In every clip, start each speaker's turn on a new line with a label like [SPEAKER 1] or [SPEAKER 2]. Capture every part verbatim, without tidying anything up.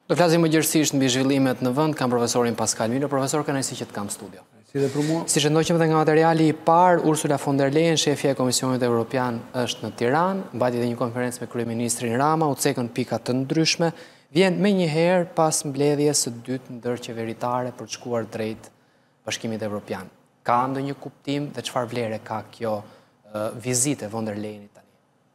[SPEAKER 1] Do flasim më gjërësisht mbi zhvillimet në vend, kam profesorin Pascal Milo, profesor kënaqësi që të kam studio.
[SPEAKER 2] Si dhe për mua.
[SPEAKER 1] Si që ndoqëm dhe nga materiali i parë, Ursula von der Leyen, shefja e Komisionit Evropian, është në Tiranë, mbajti edhe një konferencë me kryeministrin Rama, u cekën pika të ndryshme, vjen me një herë pas mbledhjes së dytë ndërqeveritare për të shkuar drejt Bashkimit Evropian. Ka ndonjë kuptim dhe çfarë vlere ka kjo uh, vizite von der Leyenit tani?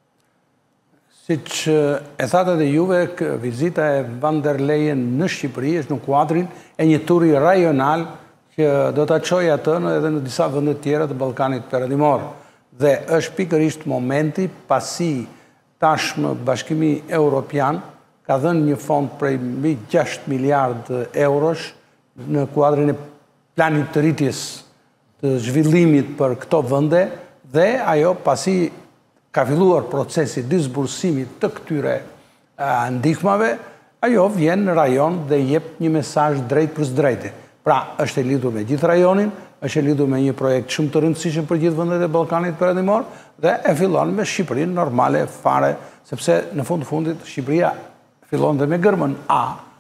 [SPEAKER 2] Si që e thatë edhe juve, vizita e von der Leyen në Shqipëri është në kuadrin e një turi rajonal që do të qojë atë edhe në disa vëndet tjera të Ballkanit Perëndimor. Dhe është pikërisht momenti pasi tashmë Bashkimi Evropian ka dhënë një fond prej mbi gjashtë miliardë eurosh në kuadrin e planit të rritjes të zhvillimit për këto vënde dhe ajo pasi ka filluar procesi disbursimit të këtyre ndihmave, ajo vjen në rajon dhe jep një mesazh drejt për drejtë. Pra, është e lidhur me gjithë rajonin, është e lidhur me një projekt shumë të rëndësishëm për gjithë vendet e Ballkanit Perëndimor dhe e fillon me Shqipërinë normale fare, sepse në fund të fundit Shqipëria fillon dhe me gërmën A.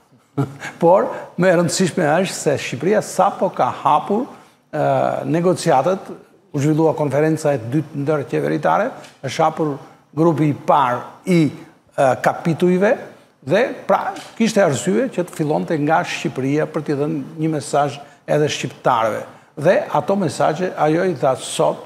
[SPEAKER 2] Por, më e rëndësishme është se Shqipëria sapo ka hapur negociatët. U zhvillua konferenca e dytë ndërqeveritare, është hapur grupi i parë i kapitujve dhe pra kishte arsye që të fillonte nga Shqipëria për t'i dhënë një mesazh edhe shqiptarëve. Dhe ato mesazhe ajo i tha sot,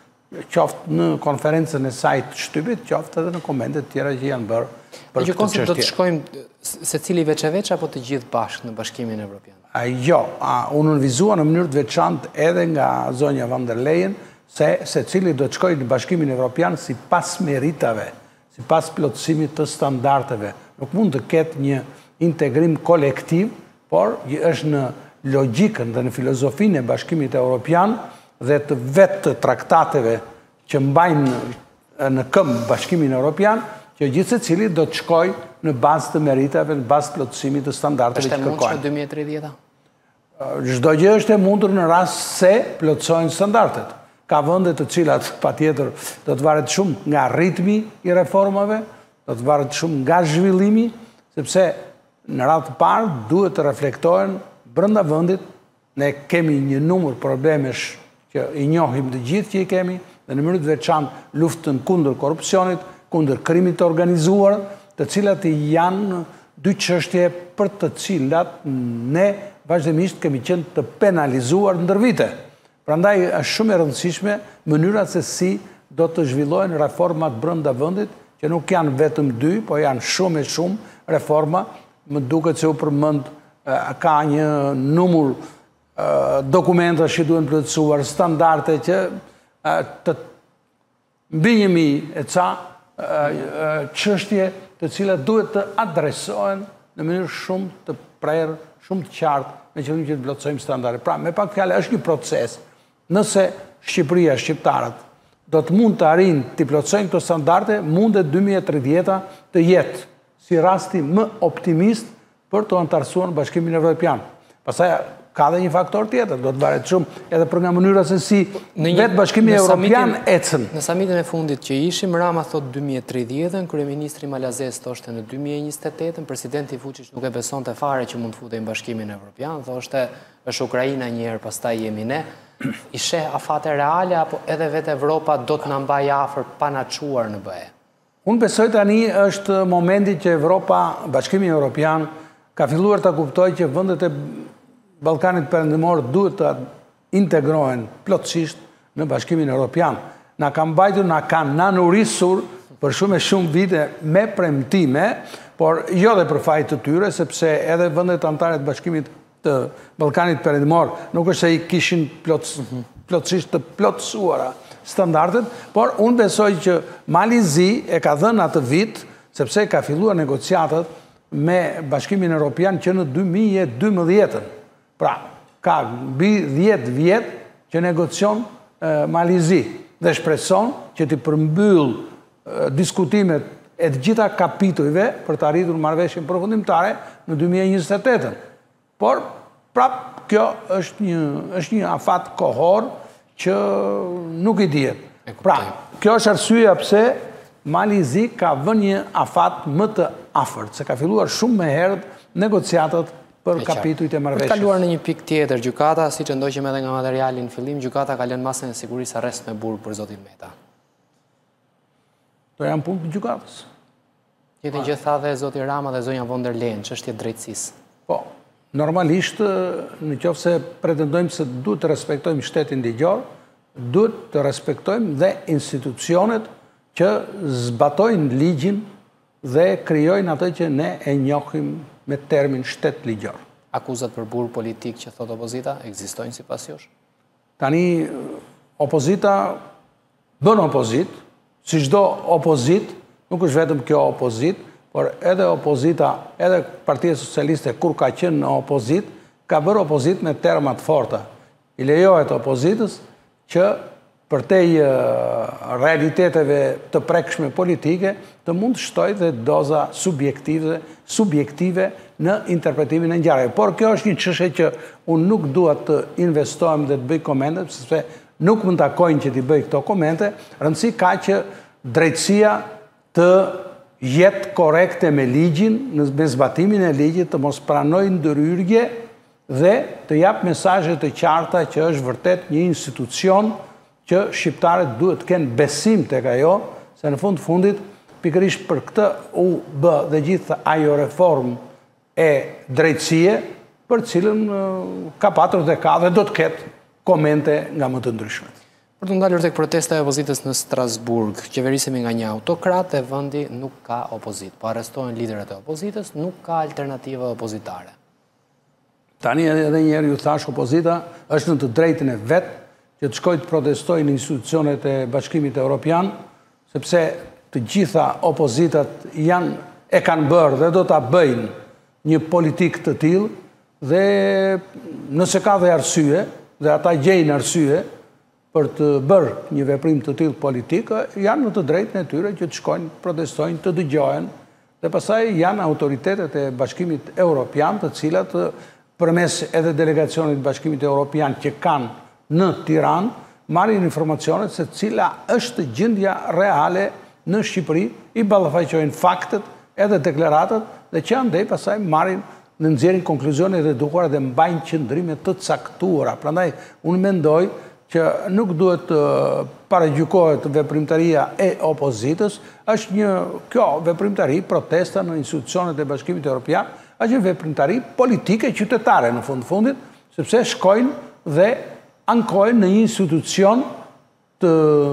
[SPEAKER 2] qoftë në konferencën e saj të shtypit, qoftë edhe në komentet tjera që janë bërë për këtë çështje.
[SPEAKER 1] Do të shkojmë secili veç e veç apo të gjithë bashkë në Bashkimin Evropian?
[SPEAKER 2] Jo, unë nënvizua në mënyrë të veçantë edhe nga zonja von der Leyen se secili do të shkojë në Bashkimin Evropian si pas meritave, si pas plotësimit të standardeve. Nuk mund të ketë një integrim kolektiv, por është në logjikën dhe në filozofinë e Bashkimit Evropian dhe të vetë të traktateve që mbajnë në këmbë Bashkimin Evropian, që gjithë secili do të shkojë në bazë të meritave, në bazë të plotësimit të standardeve që kërkojnë.
[SPEAKER 1] Është e mundshme dy mijë e tridhjetë?
[SPEAKER 2] Çdo gjë është e mundur në rast se plotësojnë standardet. Ka vende të cilat patjetër do të varet shumë nga ritmi i reformave, do të varet shumë nga zhvillimi, sepse në radhë të parë duhet të reflektohen brenda vendit. Ne kemi një numër problemesh që i njohim të gjithë që i kemi, dhe në mënyrë të veçantë luftën kundër korrupsionit, kundër krimit të organizuar, të cilat janë dy çështje për të cilat ne vazhdimisht kemi qenë të penalizuar ndër vite. Prandaj është shumë e rëndësishme mënyra se si do të zhvillohen reformat brenda vendit, që nuk janë vetëm dy, po janë shumë e shumë reforma. Më duket se u përmend ka një numër dokumentash që duhen plotësuar, standarde që të mbi një mijë e ca çështje të cilat duhet të adresohen në mënyrë shumë të prerë, shumë të qartë, me qëllim që të plotësojmë standarde. Pra, me pak fjalë, është një proces. Nëse Shqipëria, shqiptarët, do të mund të arrijnë të plotësojnë këto standarde, mundet dy mijë e tridhjetë të jetë si rasti më optimist për të antarësuar në Bashkimin Evropian. Pastaj ka dhe një faktor tjetër, do të varet shumë edhe për nga mënyra se si vetë Bashkimi Evropian ecën.
[SPEAKER 1] Në samitin e fundit që ishim, Rama thot dy mijë e tridhjetë, kryeministri Malazes thoshte në dy mijë e njëzet e tetë, presidenti Vučić nuk e besonte fare që mund të futej në Bashkimin Evropian, thoshte është Ukraina një herë, pastaj jemi ne. I sheh afate reale apo edhe vetë Evropa do të na mbajë afër pa na çuar në B E?
[SPEAKER 2] Unë besoj tani është momenti që Evropa, Bashkimi Evropian, ka filluar të kuptojë që vendet e Ballkanit Perëndimor duhet të integrohen plotësisht në Bashkimin Evropian. Na ka mbajtur, na ka nanurisur për shumë e shumë vite me premtime, por jo dhe për fajt të tyre, sepse edhe vendet anëtare të Bashkimit të Ballkanit Perëndimor nuk është se i kishin plotësisht të plotësuara standardet, por unë besoj që Malizi e ka dhënë atë vit, sepse ka filluar negociatat me Bashkimin Evropian që në dy mijë e dymbëdhjetë. Pra, ka mbi dhjetë vjet që negocion Malizi dhe shpreson që t'i përmbyll diskutimet e të gjitha kapitujve për të arritur marrëveshjen përfundimtare në dy mijë e njëzet e tetë. Por, prap, kjo është një, është një afat kohor që nuk i dihet. Pra, kjo është arsyeja pse Malizi ka vënë një afat më të afërt, se ka filluar shumë më herët negociatat për kapitujt e marrëveshjes.
[SPEAKER 1] Për të kaluar në një pikë tjetër, gjykata, siç e ndoqëm edhe nga materiali në fillim, gjykata ka lënë masën e sigurisë arrest me burg për zotin Meta.
[SPEAKER 2] To janë punë të gjykatës.
[SPEAKER 1] Jetën që tha dhe zoti Rama dhe zonja von der Leyen, çështje drejtësisë.
[SPEAKER 2] Po, normalisht, në qoftë se pretendojmë se duhet të respektojmë shtetin ligjor, duhet të respektojmë dhe institucionet që zbatojnë ligjin dhe krijojnë atë që ne e njohim me termin shtet ligjor.
[SPEAKER 1] Akuzat për burg politik që thot opozita ekzistojnë sipas jush?
[SPEAKER 2] Tani opozita bën opozit, si çdo opozit, nuk është vetëm kjo opozit, por edhe opozita, edhe Partia Socialiste kur ka qenë në opozit, ka bërë opozit me terma të forta. I lejohet opozitës që përtej realiteteve të prekshme politike të mund të shtojë dhe doza subjektive, subjektive në interpretimin e ngjarjeve. Por kjo është një çështje që unë nuk dua të investohem dhe të bëj komente, sepse nuk më takojnë që t'i bëj këto komente. Rëndësi ka që drejtësia të jetë korekte me ligjin, me zbatimin e ligjit, të mos pranojë ndërhyrje dhe të jap mesazhe të qarta që është vërtet një institucion që shqiptarët duhet të kenë besim tek ajo, se në fund fundit pikërisht për këtë u bë dhe gjithë ajo reformë e drejtësie, për cilën ka patur dhe ka dhe do të ketë komente nga më të ndryshmet.
[SPEAKER 1] Për të ndalur tek protesta e opozitës në Strasburg, qeverisemi nga një autokrat dhe vendi nuk ka opozit, po arrestohen liderët e opozitës, nuk ka alternativë opozitare.
[SPEAKER 2] Tani edhe njerë ju thash, opozita është në të drejtën e vetë që të shkojë të protestojë në institucionet e Bashkimit Evropian, sepse të gjitha opozitat janë e kanë bërë dhe do ta bëjnë një politikë të tillë dhe nëse ka dhe arsye, dhe ata gjejnë arsye për të bërë një veprim të tillë politikë, janë në të drejtën e tyre që të shkojnë, protestojnë, të dëgjohen, dhe pastaj janë autoritetet e Bashkimit Evropian, të cilat përmes edhe delegacionit Bashkimit Evropian që kanë në Tiranë, marrin informacionet se cila është gjendja reale në Shqipëri, i ballafaqojnë faktet edhe deklaratat dhe që andej pastaj marrin në nxjerrin konkluzione dhe duhura dhe mbajnë qëndrime të caktuara. Prandaj unë mendoj që nuk duhet të paragjykohet veprimtaria e opozitës, është një kjo veprimtari, protesta në institucionet e Bashkimit Evropian, është një veprimtari politike qytetare në fund fundit, sepse shkojnë dhe ankojnë në një institucion të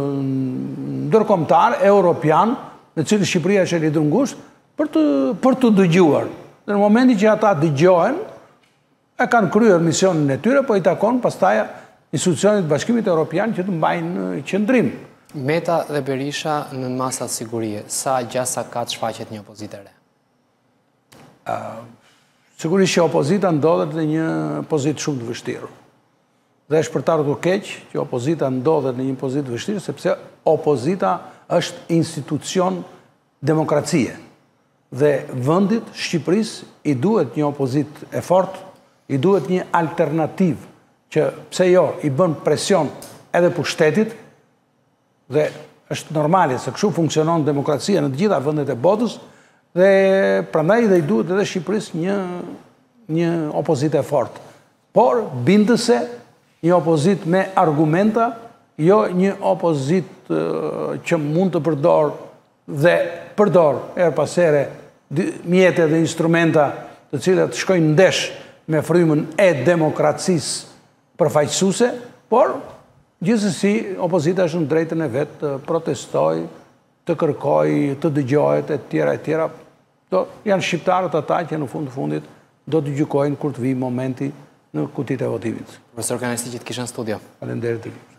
[SPEAKER 2] ndërkombëtar evropian, në cilin Shqipëria është e lidhur ngushtë, për të për të dëgjuar. Në momentin që ata dëgjohen, e kanë kryer misionin e tyre, po i takon pastaj institucionit Bashkimit Evropian që të mbajnë qëndrim.
[SPEAKER 1] Meta dhe Berisha në masat sigurie, sa gjasa ka të shfaqet një opozitë e re?
[SPEAKER 2] Sigurisht që opozita ndodhet në një pozitë shumë të vështirë. Dhe është për të ardhur keq që opozita ndodhet në një pozitë të vështirë, sepse opozita është institucion demokracie. Dhe vendit, Shqipërisë, i duhet një opozitë e fortë, i duhet një alternativë që pse jo i bën presion edhe pushtetit, dhe është normale se kështu funksionon demokracia në të gjitha vendet e botës, dhe prandaj dhe i duhet edhe Shqipërisë një, një opozitë e fortë. Por bindëse, një opozitë me argumenta, jo një opozitë që mund të përdor dhe përdor er pas here mjete dhe instrumenta të cilat shkojnë ndesh me frymën e demokracisë përfaqësuese, por gjithsesi opozita është në drejtën e vet të protestojë, të kërkojë, të dëgjohet e tjera e tjera. Do janë shqiptarët ata që në fund të fundit do të gjykojnë kur të vijë momenti në kutitë e votimit.
[SPEAKER 1] Profesor Kanesti që të kishën studio.
[SPEAKER 2] Faleminderit.